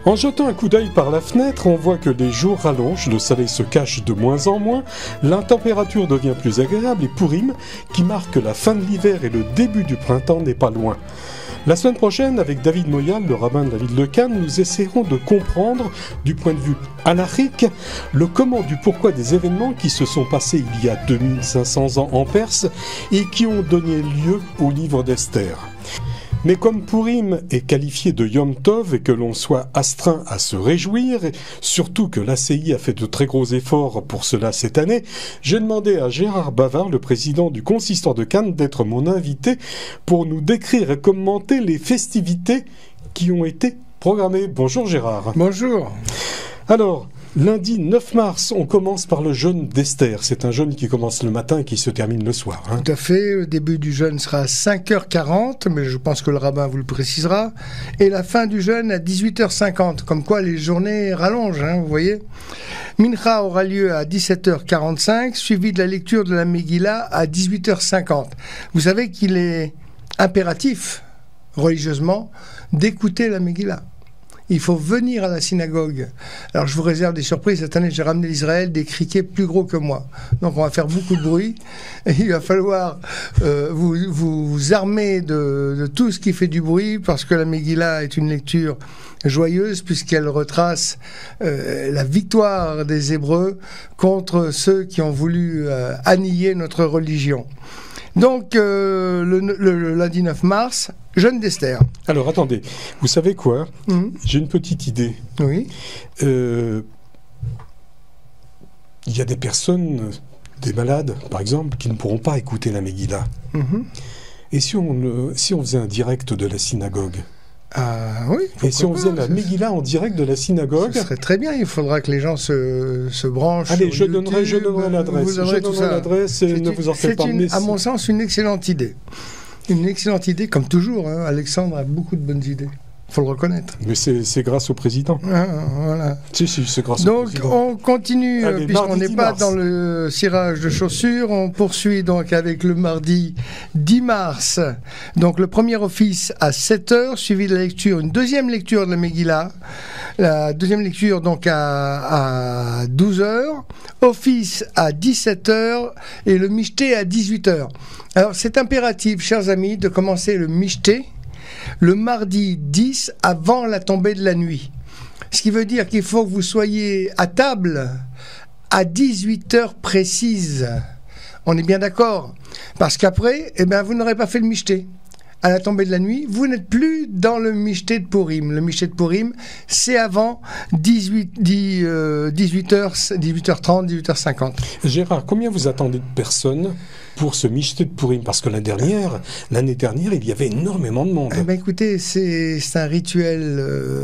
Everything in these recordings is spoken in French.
En jetant un coup d'œil par la fenêtre, on voit que les jours rallongent, le soleil se cache de moins en moins, la température devient plus agréable et Pourim, qui marque la fin de l'hiver et le début du printemps, n'est pas loin. La semaine prochaine, avec David Moyal, le rabbin de la ville de Cannes, nous essaierons de comprendre, du point de vue halachique, le comment du pourquoi des événements qui se sont passés il y a 2500 ans en Perse et qui ont donné lieu au livre d'Esther. Mais comme Pourim est qualifié de Yom Tov et que l'on soit astreint à se réjouir, et surtout que l'ACI a fait de très gros efforts pour cela cette année, j'ai demandé à Gérard Bavard, le président du consistoire de Cannes, d'être mon invité pour nous décrire et commenter les festivités qui ont été programmées. Bonjour Gérard. Bonjour. Alors, lundi 9 mars, on commence par le jeûne d'Esther. C'est un jeûne qui commence le matin et qui se termine le soir. Tout à fait. Le début du jeûne sera à 5h40, mais je pense que le rabbin vous le précisera. Et la fin du jeûne à 18h50. Comme quoi les journées rallongent, vous voyez. Mincha aura lieu à 17h45, suivi de la lecture de la Megillah à 18h50. Vous savez qu'il est impératif, religieusement, d'écouter la Megillah. Il faut venir à la synagogue. Alors je vous réserve des surprises. Cette année, j'ai ramené d'Israël des criquets plus gros que moi. Donc on va faire beaucoup de bruit. Et il va falloir vous armer de tout ce qui fait du bruit, parce que la Megillah est une lecture joyeuse, puisqu'elle retrace la victoire des Hébreux contre ceux qui ont voulu annihiler notre religion. Donc, le lundi 9 mars, jeûne d'Esther. Alors, attendez, vous savez quoi ? J'ai une petite idée. Oui. Il y a des personnes, des malades, par exemple, qui ne pourront pas écouter la Megillah. Et si on faisait un direct de la synagogue ? Ah oui. Et si on faisait la Megillah en direct de la synagogue ? Ce serait très bien. Il faudra que les gens se branchent. Allez, je YouTube, donnerai l'adresse. Je donnerai l'adresse et ne vous en faites pas. C'est, à mon sens, une excellente idée. Une excellente idée, comme toujours. Alexandre a beaucoup de bonnes idées. Il faut le reconnaître. Mais c'est grâce au président. Voilà. Si, c'est grâce au président. Donc, on continue, puisqu'on n'est pas dans le cirage de chaussures. On poursuit donc avec le mardi 10 mars. Donc, le premier office à 7h, suivi de la lecture, une deuxième lecture de la Megillah. La deuxième lecture, donc, à 12h. Office à 17h et le Mishté à 18h. Alors, c'est impératif, chers amis, de commencer le Mishté le mardi 10 avant la tombée de la nuit. Ce qui veut dire qu'il faut que vous soyez à table à 18h précises. On est bien d'accord. Parce qu'après, vous n'aurez pas fait le Mishté. À la tombée de la nuit, vous n'êtes plus dans le Mishté de Pourim. Le Mishté de Pourim, c'est avant 18h30, 18h50. Gérard, combien vous attendez de personnes pour ce Mishté de Pourim? Parce que l'année dernière, il y avait énormément de monde. Écoutez, c'est un rituel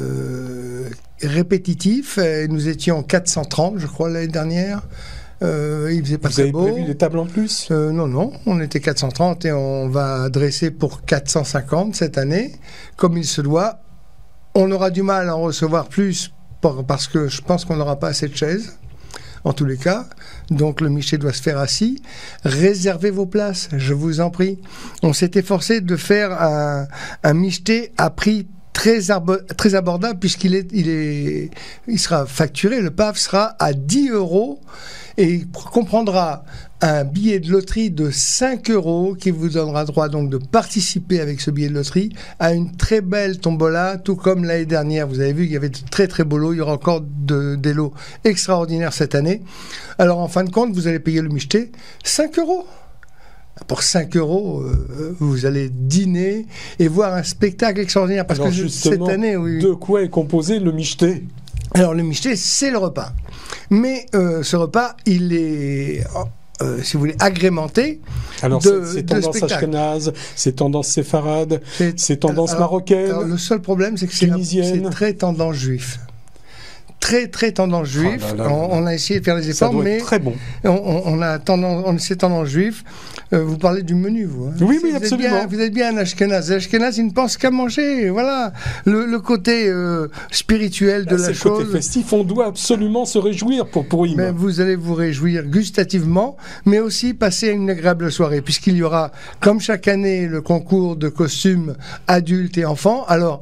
répétitif. Nous étions 430, je crois, l'année dernière. Il faisait pas très beau. Vous avez prévu des tables en plus? Non, on était 430 et on va dresser pour 450 cette année, comme il se doit. On aura du mal à en recevoir plus parce que je pense qu'on n'aura pas assez de chaises, en tous les cas. Donc le Mishté doit se faire assis. Réservez vos places, je vous en prie. On s'est efforcé de faire un Mishté à prix très abordable, puisqu'il sera facturé, le PAF sera à 10 € et comprendra un billet de loterie de 5 € qui vous donnera droit donc de participer avec ce billet de loterie à une très belle tombola, tout comme l'année dernière. Vous avez vu qu'il y avait de très très beaux lots, il y aura encore des lots extraordinaires cette année. Alors en fin de compte, vous allez payer le Mishté 5 €. Pour 5 €, vous allez dîner et voir un spectacle extraordinaire. Parce que cette année, de quoi est composé le Mishté? Alors le Mishté, c'est le repas. Mais ce repas, il est, si vous voulez, agrémenté c'est tendance ashkénaze, c'est tendance séfarade, c'est tendance marocaine. Alors, le seul problème, c'est que c'est très tendance juif. Très très tendance juif. On a essayé de faire les efforts, mais très bon. On essaie tendance juif. Vous parlez du menu, vous. Oui, absolument. Vous êtes bien un ashkénaze. Ashkénaze, il ne pense qu'à manger. Voilà. Le côté spirituel de la chose. C'est le côté festif. On doit absolument se réjouir pour Pourim. Mais vous allez vous réjouir gustativement, mais aussi passer une agréable soirée, puisqu'il y aura, comme chaque année, le concours de costumes adultes et enfants. Alors,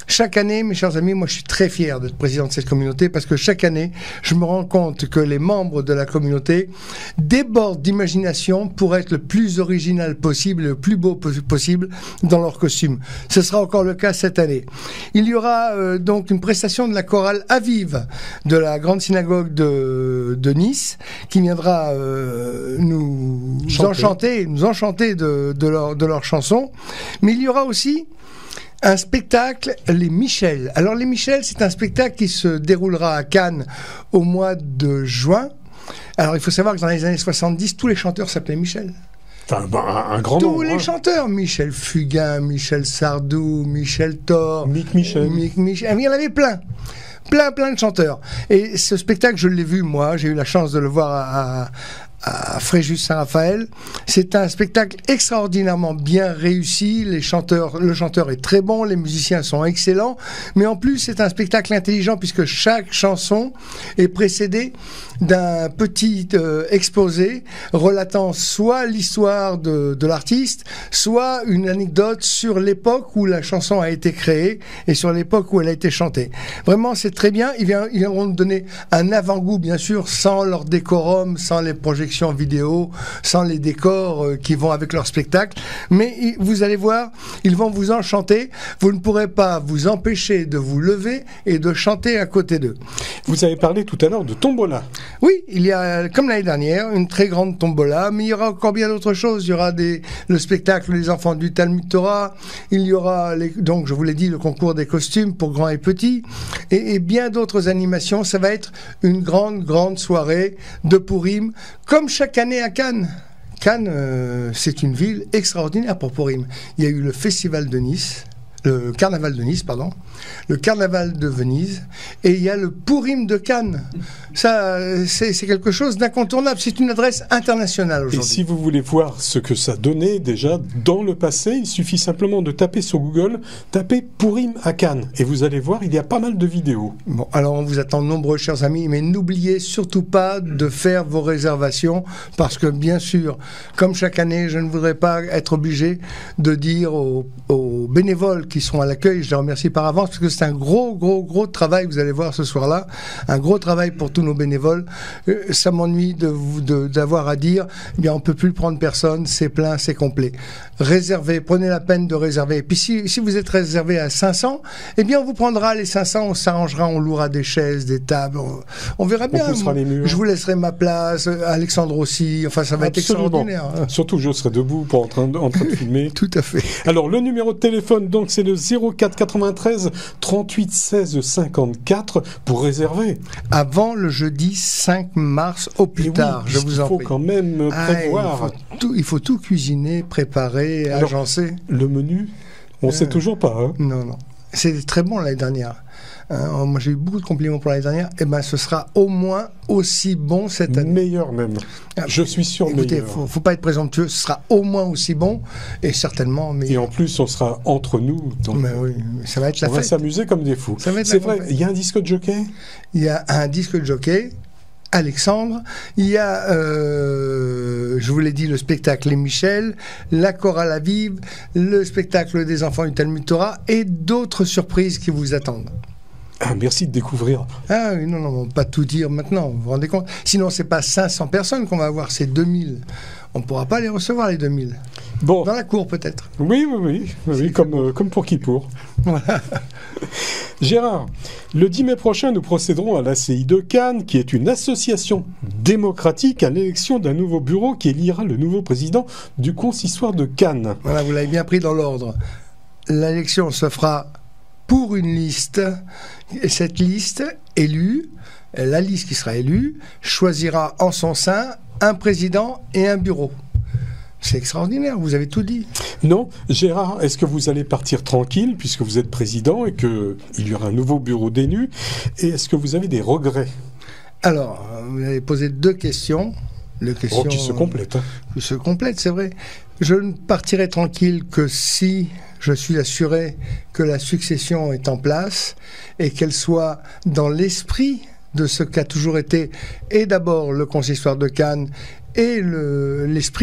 Chaque année, mes chers amis, moi je suis très fier d'être président de cette communauté parce que chaque année, je me rends compte que les membres de la communauté débordent d'imagination pour être le plus original possible, le plus beau possible dans leur costume. Ce sera encore le cas cette année. Il y aura donc une prestation de la chorale Aviv de la grande synagogue de Nice qui viendra nous enchanter de leurs chansons. Mais il y aura aussi un spectacle, les Michel. Alors les Michel, c'est un spectacle qui se déroulera à Cannes au mois de juin. Alors il faut savoir que dans les années 70, tous les chanteurs s'appelaient Michel. Enfin, un grand nom. Tous les chanteurs, Michel Fugain, Michel Sardou, Michel Thor, Mick Michel. Il y en avait plein de chanteurs. Et ce spectacle, je l'ai vu moi, j'ai eu la chance de le voir à Fréjus-Saint-Raphaël. C'est un spectacle extraordinairement bien réussi. Le chanteur est très bon, les musiciens sont excellents, mais en plus c'est un spectacle intelligent puisque chaque chanson est précédée d'un petit exposé relatant soit l'histoire de l'artiste, soit une anecdote sur l'époque où la chanson a été créée et sur l'époque où elle a été chantée. Vraiment, c'est très bien. Ils vont nous donner un avant-goût, bien sûr, sans leur décorum, sans les projections vidéo, sans les décors qui vont avec leur spectacle. Mais vous allez voir, ils vont vous enchanter. Vous ne pourrez pas vous empêcher de vous lever et de chanter à côté d'eux. Vous avez parlé tout à l'heure de tombola. Oui, il y a, comme l'année dernière, une très grande tombola, mais il y aura encore bien d'autres choses. Il y aura le spectacle Les Enfants du Talmud Torah, il y aura, donc je vous l'ai dit, le concours des costumes pour grands et petits, et bien d'autres animations. Ça va être une grande soirée de Purim, comme chaque année à Cannes. Cannes, c'est une ville extraordinaire pour Purim. Il y a eu le festival de Nice, le carnaval de Nice, pardon, le carnaval de Venise, et il y a le Purim de Cannes. Ça, c'est quelque chose d'incontournable. C'est une adresse internationale aujourd'hui. Et si vous voulez voir ce que ça donnait déjà dans le passé, il suffit simplement de taper sur Google, taper Purim à Cannes, et vous allez voir, il y a pas mal de vidéos. Bon, alors on vous attend nombreux, chers amis, mais n'oubliez surtout pas de faire vos réservations, parce que bien sûr, comme chaque année, je ne voudrais pas être obligé de dire aux bénévoles qui seront à l'accueil, je les remercie par avance, parce que c'est un gros travail, vous allez voir ce soir-là, un gros travail pour tous nos bénévoles. Ça m'ennuie d'avoir à dire, eh bien on peut plus prendre personne, c'est plein, c'est complet. Réservez, prenez la peine de réserver. Et puis si vous êtes réservé à 500, eh bien on vous prendra les 500, on s'arrangera, on louera des chaises, des tables, on verra bien. On poussera les murs. Je vous laisserai ma place, Alexandre aussi, enfin ça va être extraordinaire. Surtout je serai debout en train de filmer. Tout à fait. Alors le numéro de téléphone, donc c'est le 04 93 38 16 54 pour réserver. Avant le jeudi 5 mars au plus tard, je vous en prie. Il faut quand même prévoir. Il faut tout cuisiner, préparer, agencer. Le menu, on ne sait toujours pas. Hein. Non. C'est très bon l'année dernière. Moi j'ai eu beaucoup de compliments pour l'année dernière. Et ben ce sera au moins aussi bon cette année. Meilleur même. Je suis sûr écoutez, meilleur. Faut pas être présomptueux. Ce sera au moins aussi bon et certainement meilleur. Et en plus on sera entre nous. Donc mais oui, ça va être la fête. On va s'amuser comme des fous. C'est vrai. Il y a un disque de jockey. Il y a un disque de jockey. Alexandre, il y a, je vous l'ai dit, le spectacle Les Michel, la chorale Aviv, le spectacle des Enfants du Talmud Torah et d'autres surprises qui vous attendent. Ah, merci de découvrir. Ah oui, non, pas tout dire maintenant, vous vous rendez compte? Sinon, c'est pas 500 personnes qu'on va avoir, c'est 2000. On ne pourra pas les recevoir, les 2000. Bon. Dans la cour, peut-être. Oui, comme pour Kippour. Voilà. Gérard, le 10 mai prochain, nous procéderons à l'ACI de Cannes, qui est une association démocratique à l'élection d'un nouveau bureau qui élira le nouveau président du consistoire de Cannes. Voilà, vous l'avez bien pris dans l'ordre. L'élection se fera pour une liste, et cette liste élue, la liste qui sera élue, choisira en son sein un président et un bureau. C'est extraordinaire, vous avez tout dit. Non, Gérard, est-ce que vous allez partir tranquille puisque vous êtes président et qu'il y aura un nouveau bureau d'élus? Et est-ce que vous avez des regrets? Alors, vous avez posé deux questions. Qui se complètent. Qui se complètent, c'est vrai. Je ne partirai tranquille que si je suis assuré que la succession est en place et qu'elle soit dans l'esprit de ce qu'a toujours été, et d'abord le consistoire de Cannes, et l'esprit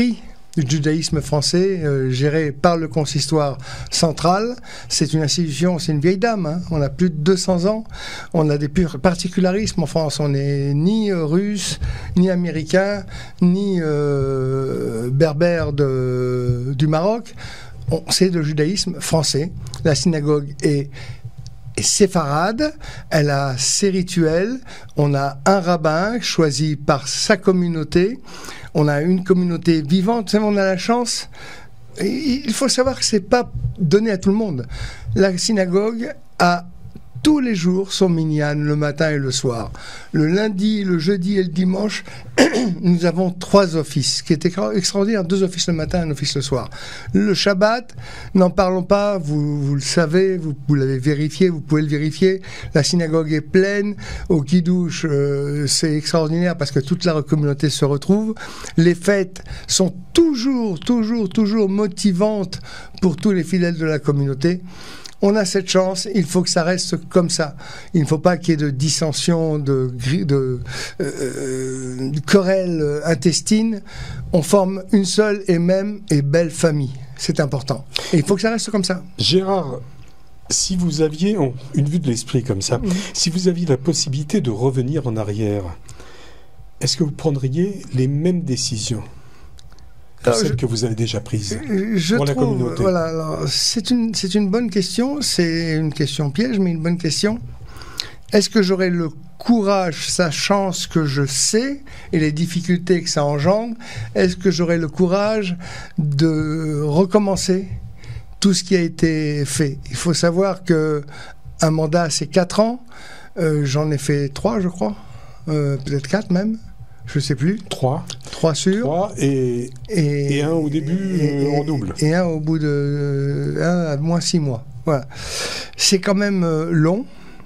du judaïsme français, géré par le consistoire central. C'est une institution, c'est une vieille dame, hein. On a plus de 200 ans. On a des particularismes en France. On n'est ni russe, ni américain, ni berbère du Maroc. C'est le judaïsme français. La synagogue est séfarade, elle a ses rituels, on a un rabbin choisi par sa communauté, on a une communauté vivante, on a la chance, il faut savoir que c'est pas donné à tout le monde. La synagogue a tous les jours son minyan, le matin et le soir. Le lundi, le jeudi et le dimanche, nous avons 3 offices, ce qui est extraordinaire, 2 offices le matin, un office le soir. Le Shabbat, n'en parlons pas, vous le savez, vous l'avez vérifié, vous pouvez le vérifier, la synagogue est pleine, au Kiddush, c'est extraordinaire parce que toute la communauté se retrouve. Les fêtes sont toujours motivantes pour tous les fidèles de la communauté. On a cette chance, il faut que ça reste comme ça. Il ne faut pas qu'il y ait de dissension, de querelles intestines. On forme une seule et même et belle famille. C'est important. Et il faut que ça reste comme ça. Gérard, si vous aviez une vue de l'esprit comme ça, si vous aviez la possibilité de revenir en est-ce que vous prendriez les mêmes décisions que celles que vous avez déjà prises pour la communauté? Voilà, c'est une bonne question, c'est une question piège, mais une bonne question. Est-ce que j'aurai le courage, sachant ce que je sais et les difficultés que ça engendre, est-ce que j'aurai le courage de recommencer tout ce qui a été fait? Il faut savoir qu'un mandat, c'est 4 ans. J'en ai fait 3, je crois. Peut-être 4 même. Je ne sais plus. 3 sûrs. 3 et un au début en double. Et un au bout de à moins 6 mois. Voilà. C'est quand même long.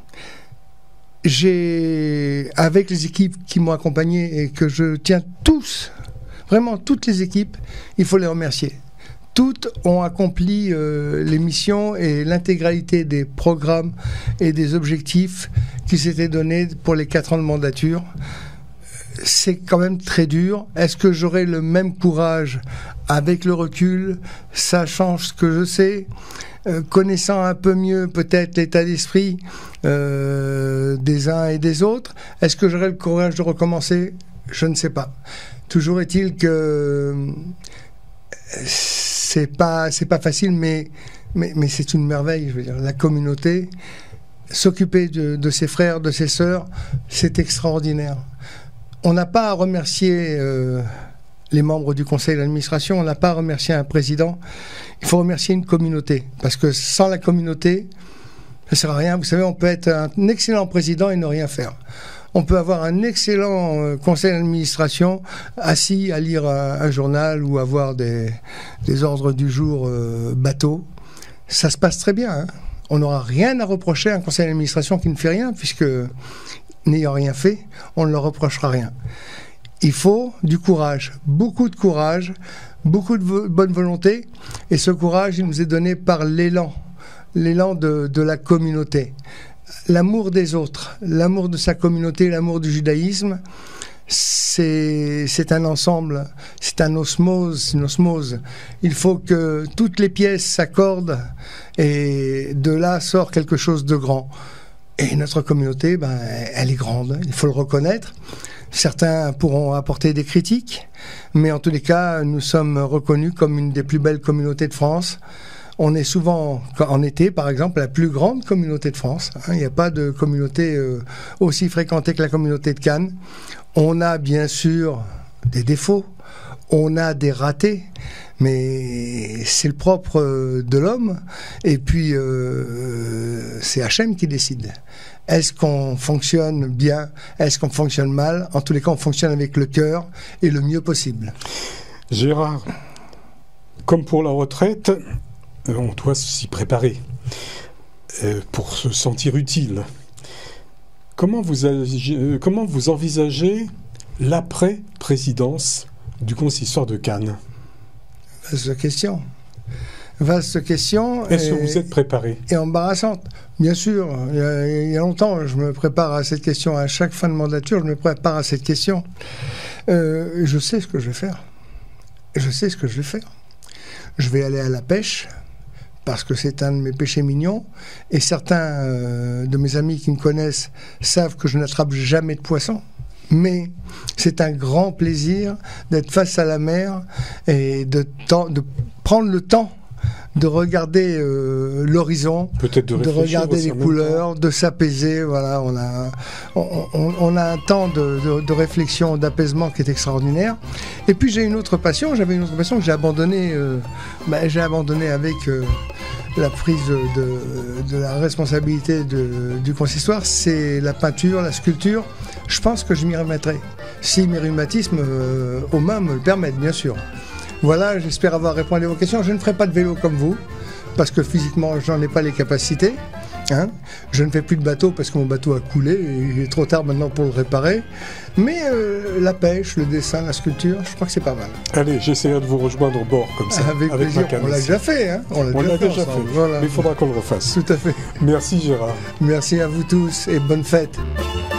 Avec les équipes qui m'ont accompagné et que je tiens vraiment toutes les équipes, il faut les remercier. Toutes ont accompli les missions et l'intégralité des programmes et des objectifs qui s'étaient donnés pour les 4 ans de mandature. C'est quand même très dur. Est-ce que j'aurai le même courage avec le recul, sachant ce que je sais, connaissant un peu mieux peut-être l'état d'esprit des uns et des autres? Est-ce que j'aurai le courage de recommencer? Je ne sais pas. Toujours est-il que c'est pas facile, mais c'est une merveille. Je veux dire, la communauté, s'occuper de ses frères, de ses sœurs, c'est extraordinaire. On n'a pas à remercier les membres du conseil d'administration, on n'a pas à remercier un président, il faut remercier une communauté, parce que sans la communauté, ça ne sert à rien. Vous savez, on peut être un excellent président et ne rien faire. On peut avoir un excellent conseil d'administration assis à lire un journal ou avoir des ordres du jour bateaux. Ça se passe très bien, hein. On n'aura rien à reprocher à un conseil d'administration qui ne fait rien, puisque n'ayant rien fait, on ne leur reprochera rien. Il faut du courage, beaucoup de bonne volonté, et ce courage, il nous est donné par l'élan de la communauté. L'amour des autres, l'amour de sa communauté, l'amour du judaïsme, c'est un ensemble, c'est une osmose. Il faut que toutes les pièces s'accordent, et de là sort quelque chose de grand. Et notre communauté, elle est grande, il faut le reconnaître. Certains pourront apporter des critiques, mais en tous les cas, nous sommes reconnus comme une des plus belles communautés de France. On est souvent, en été par exemple, la plus grande communauté de France. Il n'y a pas de communauté aussi fréquentée que la communauté de Cannes. On a bien sûr des défauts, on a des ratés, mais c'est le propre de l'homme. Et puis, c'est Hachem qui décide. Est-ce qu'on fonctionne bien? Est-ce qu'on fonctionne mal? En tous les cas, on fonctionne avec le cœur et le mieux possible. Gérard, comme pour la retraite, on doit s'y préparer pour se sentir utile. Comment vous envisagez l'après-présidence du consistoire de Cannes? Vaste question. Est-ce que vous êtes préparé? Et embarrassante. Bien sûr, il y a longtemps, je me prépare à cette question. À chaque fin de mandature, je me prépare à cette question. Je sais ce que je vais faire. je sais ce que je vais faire. Je vais aller à la pêche, parce que c'est un de mes péchés mignons. Et certains de mes amis qui me connaissent savent que je n'attrape jamais de poisson. Mais c'est un grand plaisir d'être face à la mer et de prendre le temps de regarder l'horizon, de regarder les couleurs, de s'apaiser. Voilà, on a un temps de réflexion, d'apaisement qui est extraordinaire. Et puis j'avais une autre passion que j'ai abandonnée. J'ai abandonné avec la prise de la responsabilité du consistoire, c'est la peinture, la sculpture. Je pense que je m'y remettrai, si mes rhumatismes aux mains me le permettent, bien sûr. Voilà, j'espère avoir répondu à vos questions. Je ne ferai pas de vélo comme vous, parce que physiquement, je n'en ai pas les capacités. Hein. Je ne fais plus de bateau parce que mon bateau a coulé, et il est trop tard maintenant pour le réparer. Mais la pêche, le dessin, la sculpture, je crois que c'est pas mal. Allez, j'essaierai de vous rejoindre au bord comme ça. Avec plaisir. Ma canne. On l'a déjà fait. Hein. On l'a déjà fait. Voilà. Mais il faudra qu'on le refasse. Tout à fait. Merci Gérard. Merci à vous tous et bonne fête.